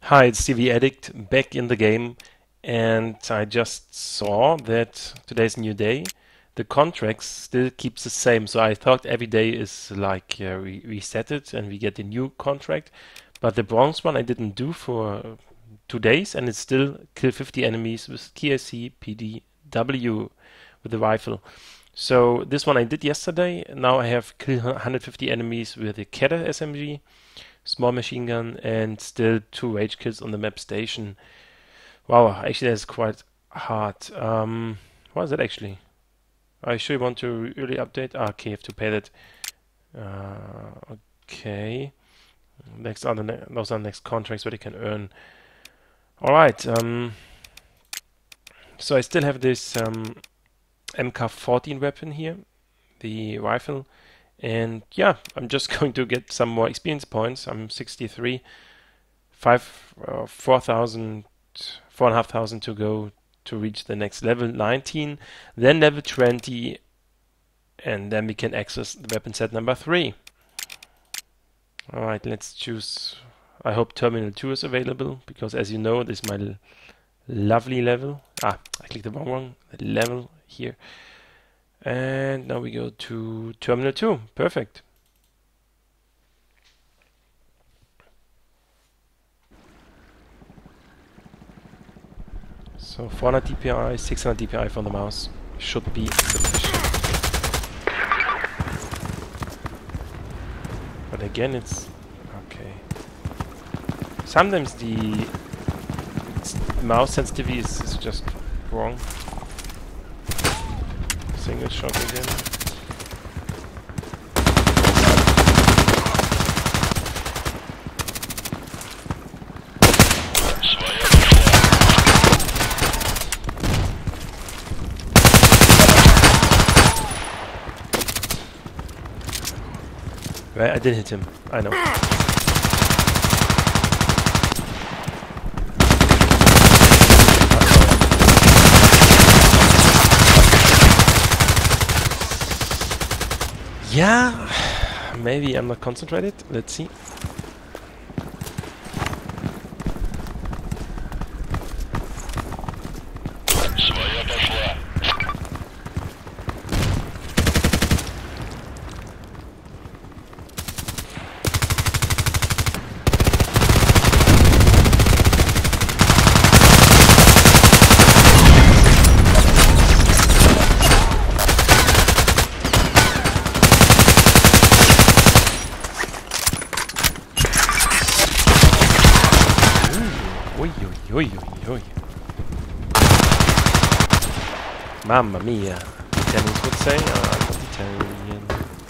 Hi, it's TV Addict back in the game, and I just saw that today's a new day. The contract still keeps the same, so I thought every day is like reset it and we get a new contract. But the bronze one I didn't do for 2 days, and it's still kill 50 enemies with KSC PDW with the rifle. So this one I did yesterday. Now I have kill 150 enemies with the Kedder SMG. Small machine gun, and still 2 rage kills on the map station. Wow, actually that's quite hard. What is that actually? I sure want to really update. Okay, you have to pay that. Okay. Those are the next contracts where they can earn. Alright, so I still have this MK14 weapon here, the rifle. And yeah, I'm just going to get some more experience points. I'm 63, 4,500 to go to reach the next level 19, then level 20, and then we can access the weapon set number 3. Alright, let's choose. I hope Terminal 2 is available, because as you know, this is my lovely level. I clicked the wrong level here. And now we go to Terminal 2. Perfect. So 400 DPI, 600 DPI from the mouse should be sufficient. But again, it's okay. Sometimes the mouse sensitivity is just wrong. Single shot again. Right, I did hit him. I know. Yeah, maybe I'm not concentrated. Let's see. Oi, oi, oi. Mamma mia. Italians would say, I'm not Italian.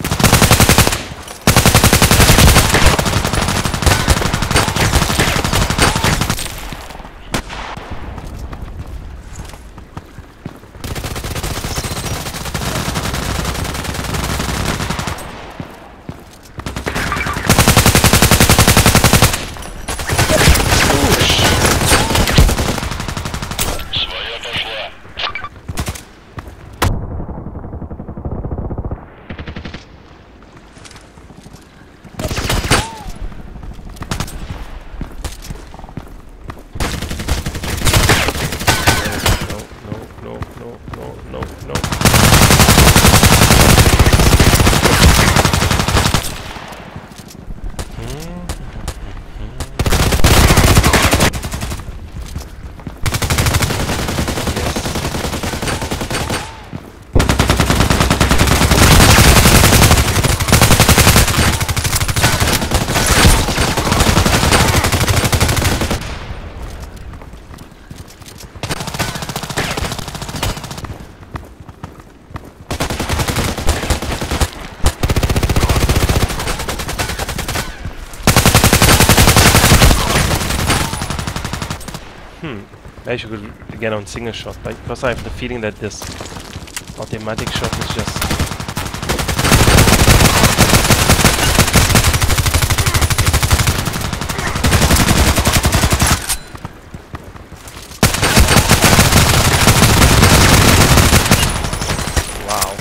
I should go again on single shot, because I have the feeling that this automatic shot is just... Wow.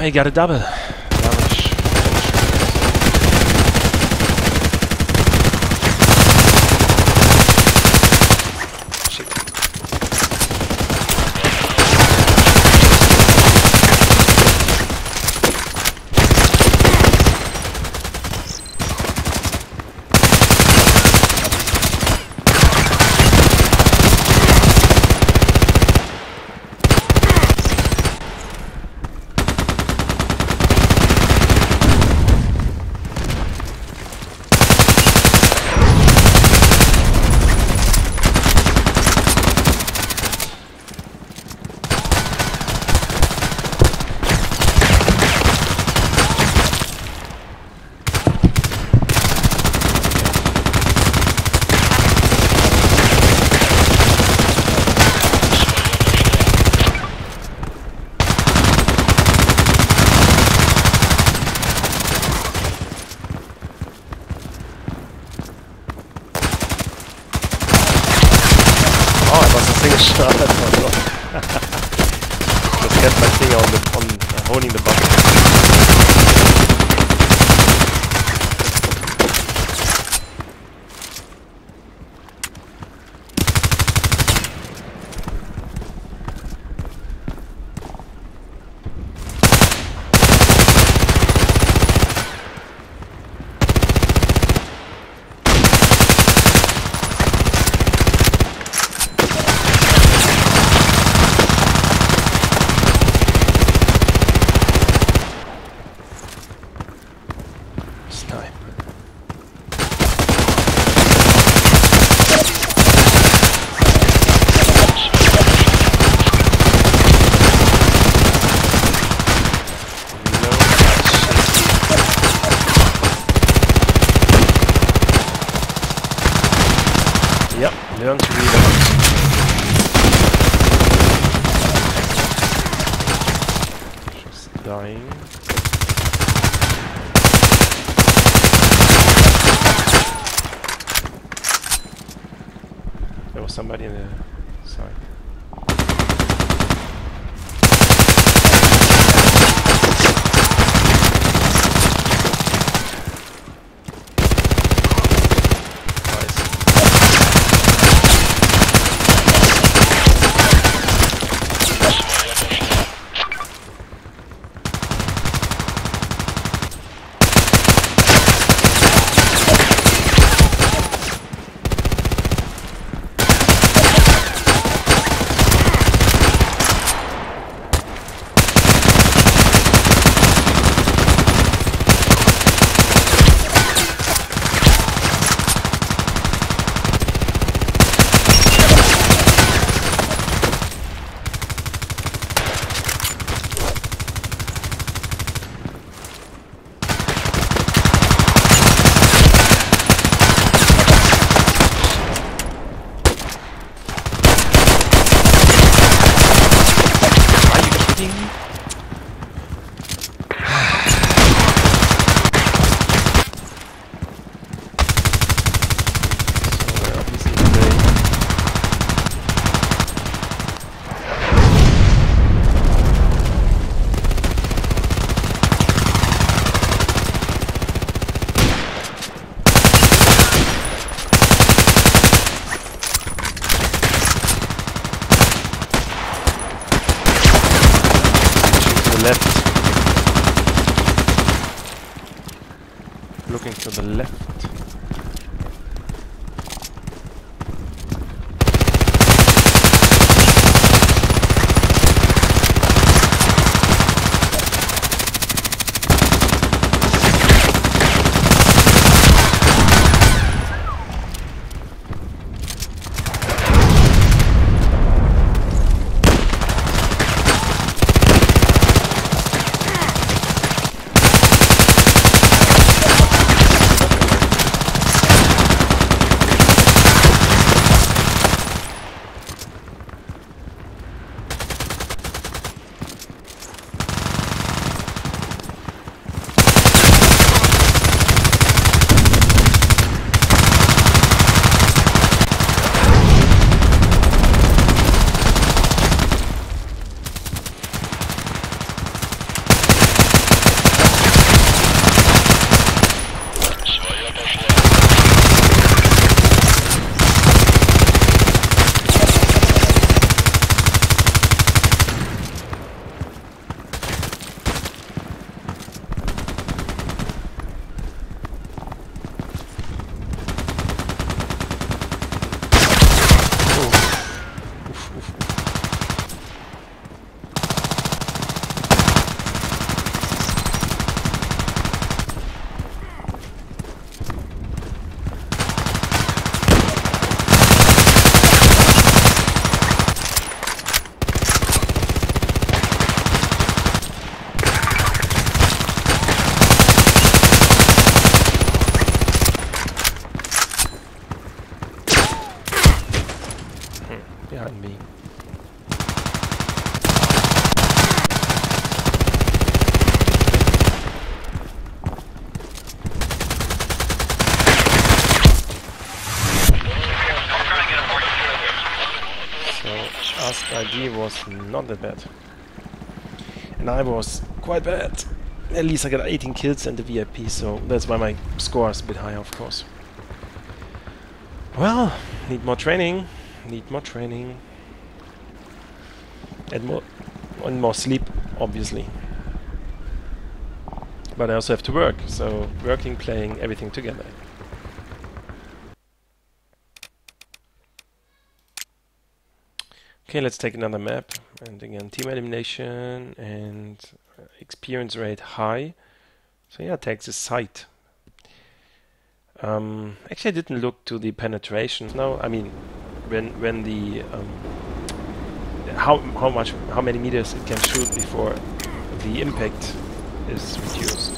I got a double. Shot. Just kept my finger on holding the button. Yep, learn to reload. Just dying. There was somebody in the side. Left. Looking to the left. behind me. Ask ID was not that bad. And I was quite bad. At least I got 18 kills and the VIP, so that's why my score is a bit higher, of course. Well, need more training. Need more training. And more sleep, obviously. But I also have to work, so working, playing, everything together. Okay, let's take another map, and again team elimination and experience rate high. So yeah, take the site. Actually, I didn't look to the penetration. No, I mean when the how many meters it can shoot before the impact is reduced.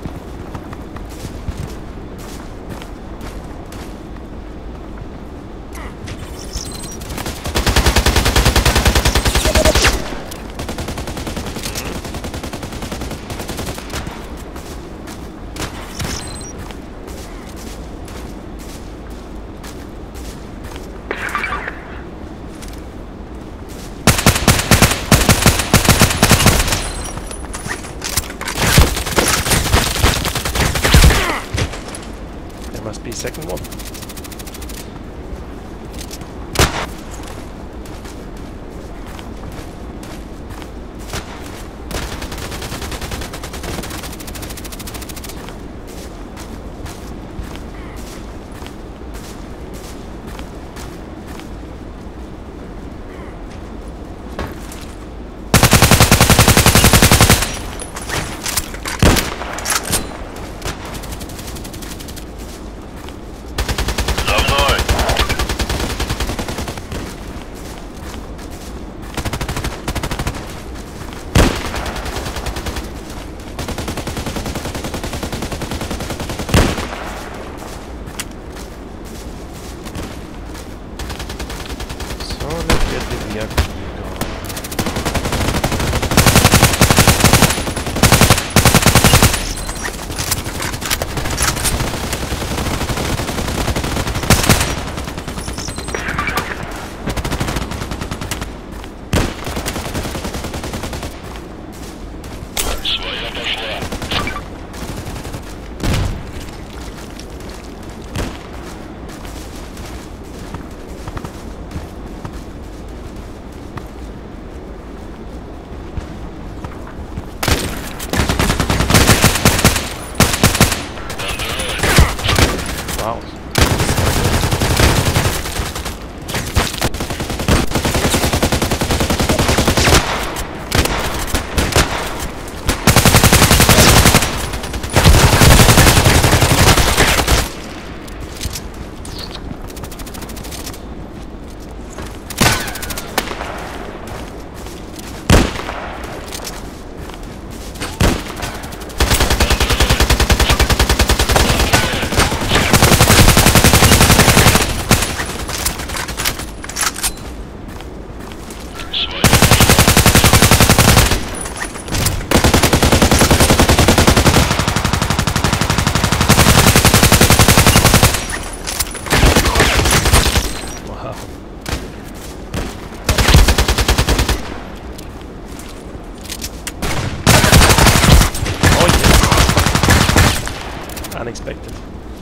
Must be second one. Unexpected.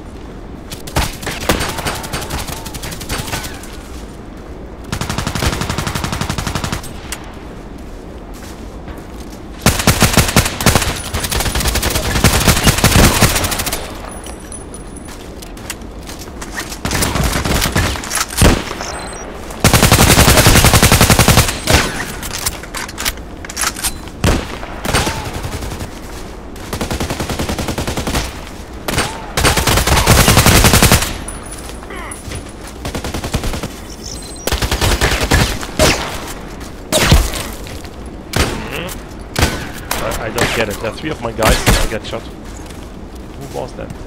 I don't get it. There are 3 of my guys and I get shot. Who was that?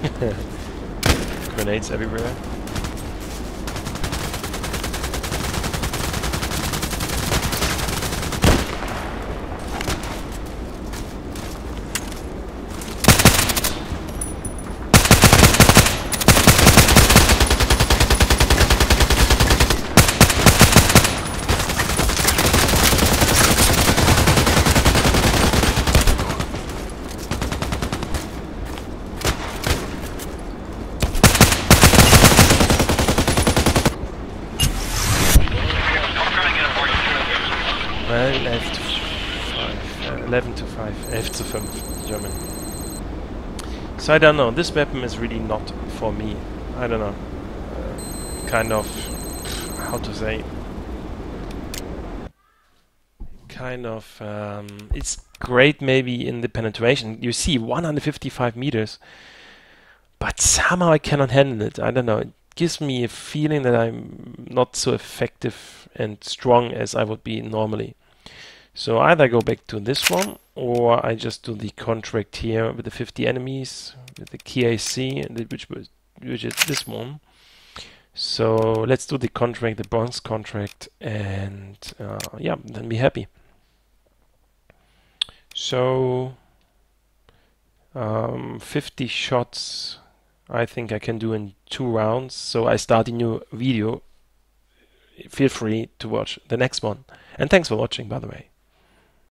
Grenades everywhere. Well, 11 to 5, 11 to 5, German. So I don't know, this weapon is really not for me. I don't know. Kind of, how to say, kind of, it's great maybe in the penetration. You see 155 meters, but somehow I cannot handle it. I don't know. It gives me a feeling that I'm not so effective and strong as I would be normally. So either go back to this one, or I just do the contract here with the 50 enemies, with the KAC, which is this one. So let's do the contract, the bronze contract, and yeah, then be happy. So 50 shots I think I can do in 2 rounds. So I start a new video. Feel free to watch the next one. And thanks for watching, by the way.